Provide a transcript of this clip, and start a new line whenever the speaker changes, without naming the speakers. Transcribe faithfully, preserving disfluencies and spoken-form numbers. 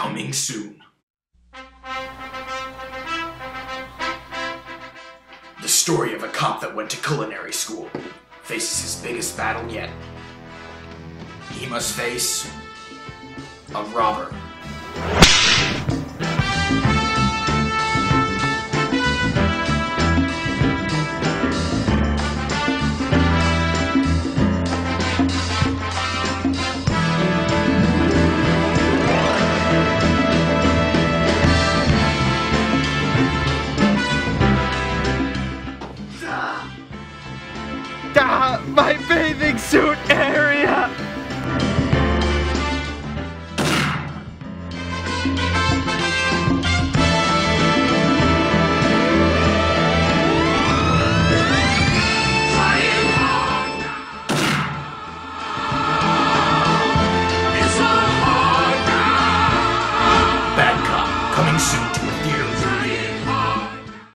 coming soon. The story of a cop that went to culinary school faces his biggest battle yet. He must face a robber.
Ah, my bathing suit area!
Bad Cop, coming soon to